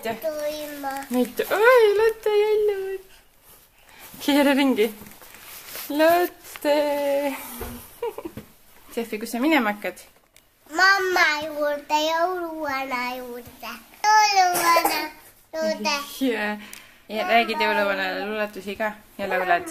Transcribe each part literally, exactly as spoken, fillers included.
näita. Näita. Oi, Lotte jälle. Keera ringi. Lotte. Steffi, kus sa minema hakkad? Mamma juurde, jõuluvana juurde. Jõuluvana juurde. Ja räägid jõuluvanale luuletusi ka ja laulad.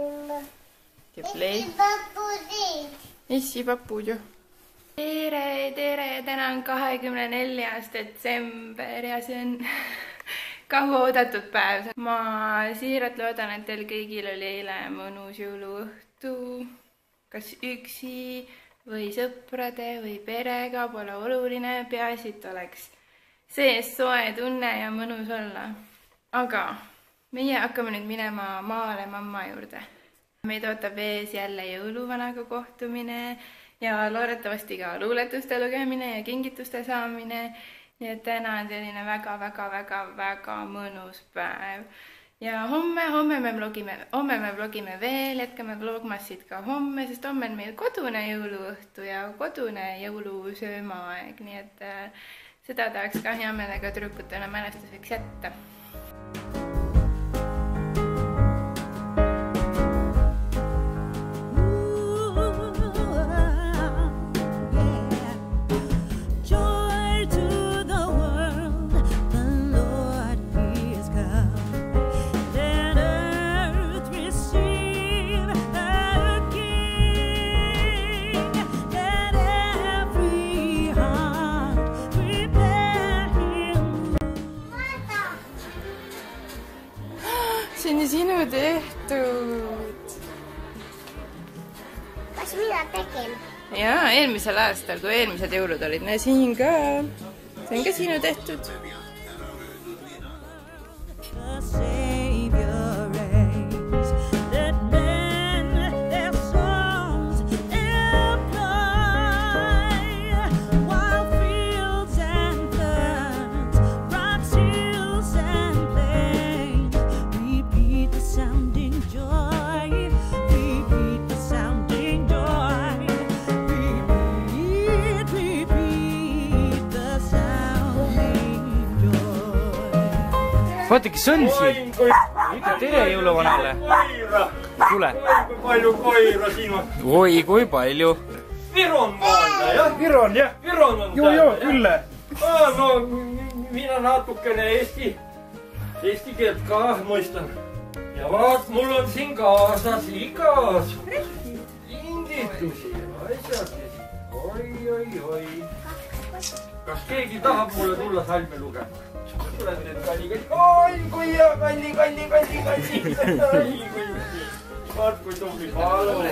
Issi papud. Issi papud ju. Tere, tere, täna on kahekümne neljas detsember ja see on kaua oodatud päev. Ma siiralt loodan, et teil kõigil oli eile mõnus jõuluõhtu. Kas üksi või sõprade või perega, pole oluline, peaasi, et oleks sees soe tunne ja mõnus olla. Aga meie hakkame nüüd minema maale mamma juurde. Meid ootab ees jälle jõuluvanaga kohtumine ja loodetavasti ka luuletuste lugemine ja kingituste saamine. Nii et täna on selline väga-väga-väga-väga mõnus päev. Ja homme, homme me vlogime, homme me vlogime veel, jätkame vlogmassid ka homme, sest homme on meil kodune jõuluõhtu ja kodune jõulusöömaaeg. Nii et äh, seda tahaks ka hea meelega tüdrukutena mälestuseks jätta. See on sinu tehtud. Kas mina tegin? Jaa, eelmisel aastal, kui eelmised jõulud olid. Näe, siin ka. See on ka sinu tehtud. Vaata, kes on siin. Ütle tere jõuluvanale. Tule. Kui palju koira siin on? Oi, kui palju. Viron maanda, jah? Viron, jah. Viron on joo, joo, Ülle. No, mina natukene eesti, eesti keelt ka mõistan. Ja vaat, mul on siin kaasas igas inditusi. Asjad. Oi, oi, oi. Kas keegi tahab mulle tulla salme lugema? Tule nüüd kalli, kalli, oi kui hea, kalli, kalli, kalli, kalli, kalli. Vaat kui tubli, palun.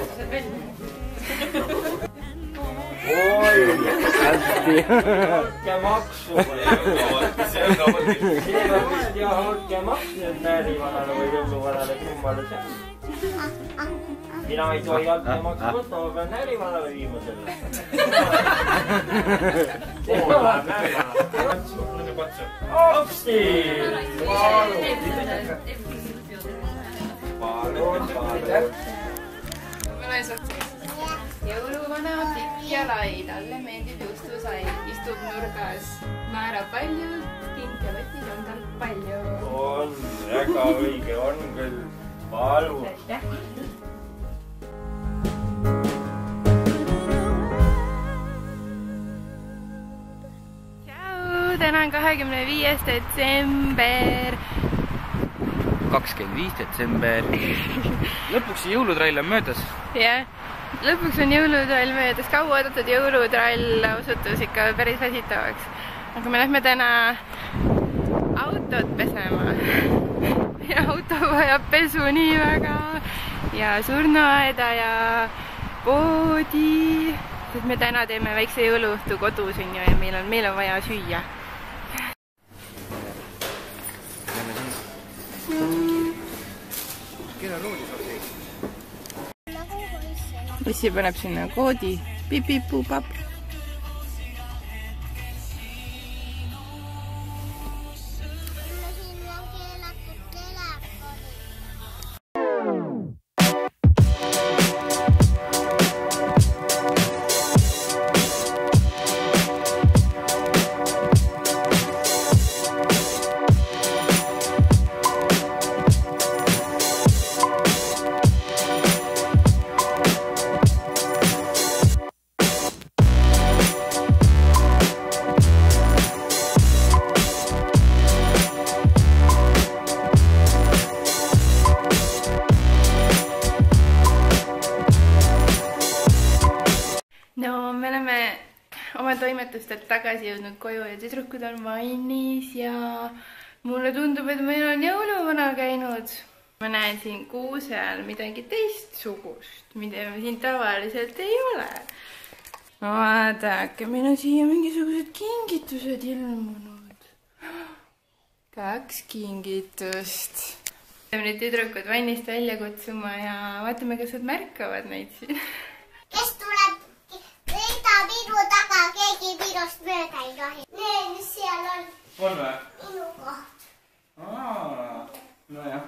Oi, hästi. Halke maksu. Seepärast ja halke maks nüüd näärivanale või jõuluvanale kummale see. Mina ei tohi halke maksu võtta, ma pean näärivanale viima selle. Kuhu läheb näärivanale? Apsti! Palun, palun. Jõuluvana pikk ja lai, talle meeldib juustusai, istub nurgas, määrab palju, kinkevetid on tal palju. On, väga õige, on küll. Palun. Täna on kahekümne viies detsember. kakskümmend viis detsember. Lõpuks see jõulutrall on möödas. Jah, lõpuks on jõulutrall möödas. Kaua oodatud jõulutrall osutus ikka päris väsitavaks. Aga me lähme täna autot pesema. Ja auto vajab pesu nii väga. Ja surnuaeda ja poodi. Sest me täna teeme väikse jõuluõhtu kodus on ju ja meil on, meil on vaja süüa. Issi paneb sinna koodi. Pip-pip-pupap. toimetustelt tagasi jõudnud koju ja tüdrukud on vannis ja mulle tundub, et meil on jõuluvana käinud. Ma näen siin kuuse all midagi teistsugust, mida siin tavaliselt ei ole. Vaadake, meil on siia mingisugused kingitused ilmunud. Kaks kingitust. Peame nüüd tüdrukud vannist välja kutsuma ja vaatame, kas nad märkavad neid siin. Kes tuleb Reita pidu taga, keegi pidust mööda ei tohi. Need, mis seal on. On või? Minu koht. Aa, no jah.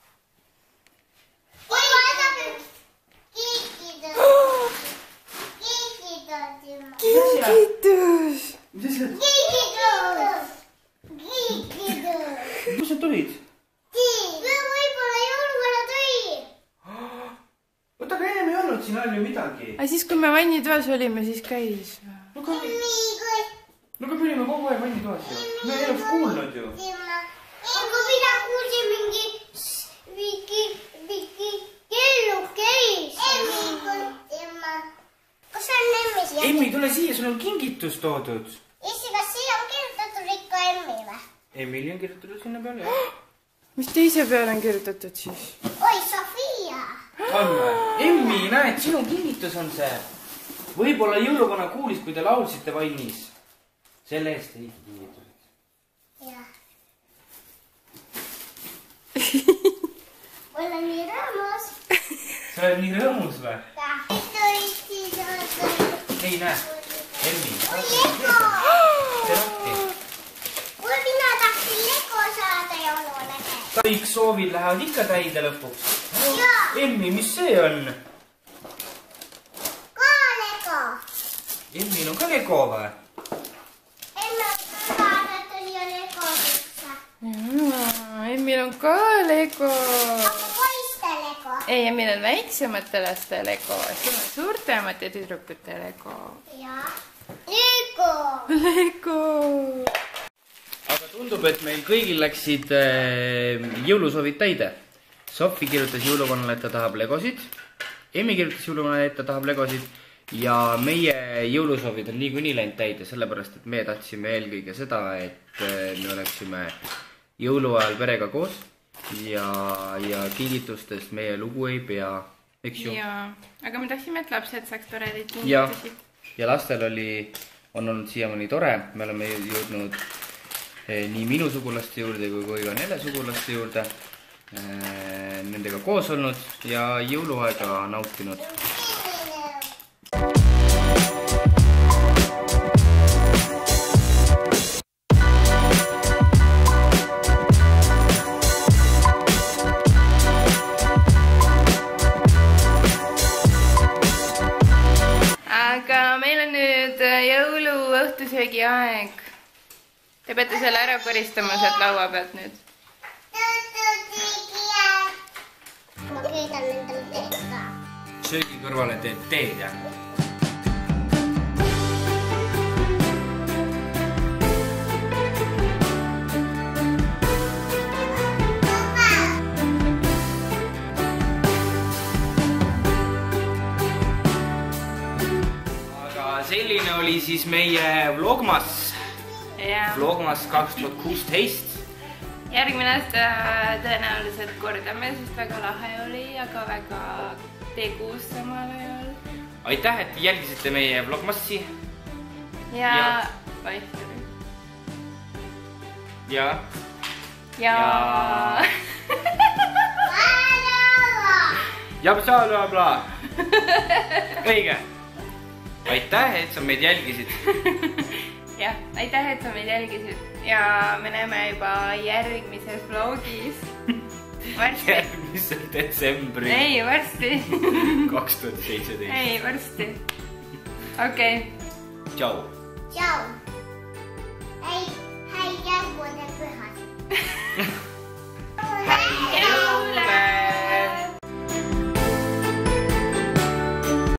Oi, vaadake. Kiikitus. Kiikitus. Kingitus! Mis asjad? Kiikitus. Kiikitus. Kus sa tulid? Võib-olla jõuluvana tõi. Oota, aga ennem ei olnud siin all ju midagi. Aga siis, kui me vannitoas olime, siis käis. No aga me olime kogu aeg vannitoas ju. Me ei oleks kuulnud ju. Kui mina kuulsin mingi mingi mingi kellu käis. Kus on Emmi siia? Emmi, tule siia, sul on kingitus toodud. Issi, kas siia on kirjutatud ikka Emmi või? Emmili on kirjutatud sinna peale, jah. Mis teise peale on kirjutatud siis? Oi, Sofia! On või? Emmi, näed, sinu kingitus on see. Võib-olla jõuluvana kuulis, kui te laulsite vannis. Selle eest ei kingitused. Jah. Ma olen nii rõõmus. Sa oled nii rõõmus või? Jah. Ei näe. Emmi. Oi, Lego! See rahti. Kui mina tahtsin Lego saada jõuluvana käes. Kõik soovid lähevad ikka täide lõpuks. Jaa. Emmi, mis see on? Ka Lego. Emmil on ka Lego või? Emme vaadatud ju Lego sisse. Jaa, Emmil on ka Lego. Aga poiste Lego. Ei, Emmil on väiksemate laste Lego. Sul on suurtemate tüdrukute Lego. Jaa. Lego. Lego. Aga tundub, et meil kõigil läksid äh, jõulusoovid täide. Sofi kirjutas jõuluvanale, et ta tahab legosid. Emmi kirjutas jõuluvanale, et ta tahab legosid. Ja meie jõulusoovid on niikuinii läinud täide, sellepärast, et me tahtsime eelkõige seda, et äh, me oleksime jõuluajal perega koos. Ja, ja kingitustest meie lugu ei pea, eks ju? Jaa, aga me tahtsime, et lapsed saaks toredaid ja, kingitusi. ja lastel oli, on olnud siiamaani tore. Me oleme jõudnud nii minu sugulaste juurde kui ka nende sugulaste juurde. Nendega koos olnud ja jõuluaega nautinud. Aga meil on nüüd jõuluõhtusöögi aeg. Te peate selle ära koristama sealt laua pealt nüüd. Ma keedan endale teed ka. Söögi kõrvale teed teed, jah? Aga selline oli siis meie vlogmas. Vlogmas kaks tuhat kuusteist. Järgmine aasta tõenäoliselt kordame, sest väga lahe oli, aga väga tegus samal ajal. Aitäh, et jälgisite meie vlogmassi. Ja... Ja... Ja... Ja... Ja bla bla bla. Õige. Aitäh, et sa meid jälgisid. Jah, aitäh, et sa meid jälgisid. Ja me näeme juba järgmises vlogis. Varsti. Järgmisel detsembri. Ei, varsti. kaks tuhat seitseteist. Ei, varsti. Okei. Tšau. Tšau. Hei, hei järgmine pühad.